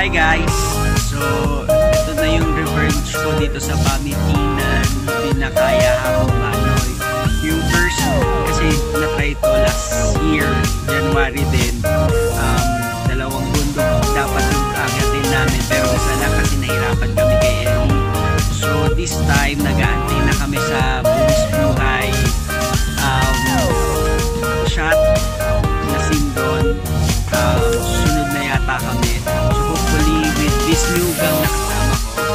Hi guys! So, ito na yung revenge ko dito sa Pamitinan, Pinakaya, Hapunang. Yung first, kasi na-try ito last year, January din. Dalawang bundok dapat yung kagatin namin, pero isa lang kasi nahirapan kami kay Ellie. So, this time, nag-aantay na kami sa Buwis Buhay shot na sindon. Sunod na yata kami. So hopefully with this new gang na kasama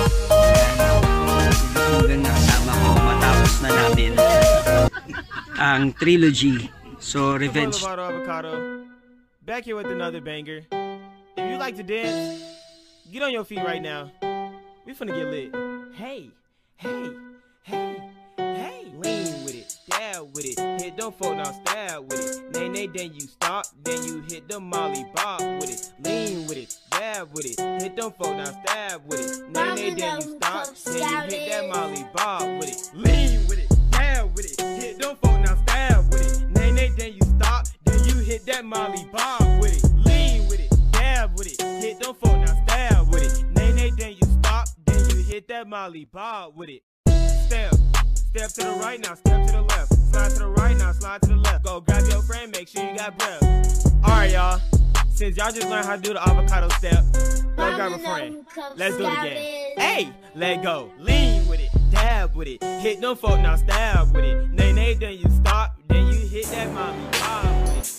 ko, matapos na namin ang trilogy. So revenge. Avocado. Back here with another banger. If you like to dance, get on your feet right now. We finna get lit. Hey, hey, hey, hey. Lean with it, dab with it. Hit them folk now, stab with it. Nay, then you stop, then you hit the molly bob with it. Lean with it, dab with it. Hit them folk now, stab with it. Nay, then you stop, then you hit that molly bob with it. Lean with it, dab with it. Hit them folk now, stab with it. Nay, then you stop, then you hit that molly bob with it. Lean with it, dab with it. Hit them folk now, stab with it. Nay, then you stop, then you hit that molly bob with it. Step. Step to the right now, step to the left. Slide to the right now, slide to the left. Go grab your friend, make sure you got breath. Alright, y'all. Since y'all just learned how to do the avocado step, go grab a friend. Let's do it again. Hey, let go. Lean with it, dab with it. Hit them folk now, stab with it. Nay, then you stop, then you hit that mommy bob with it.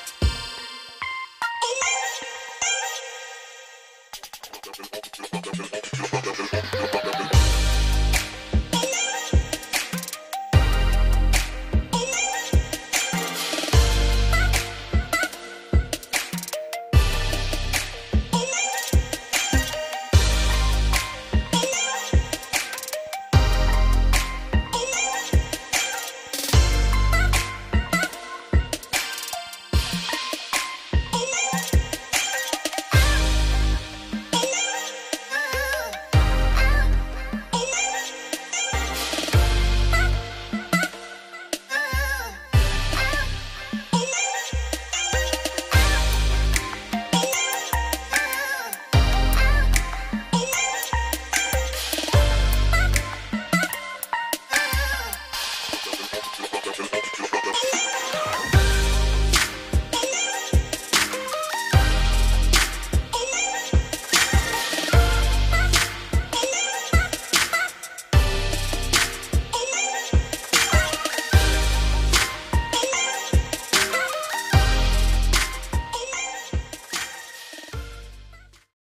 Thank you.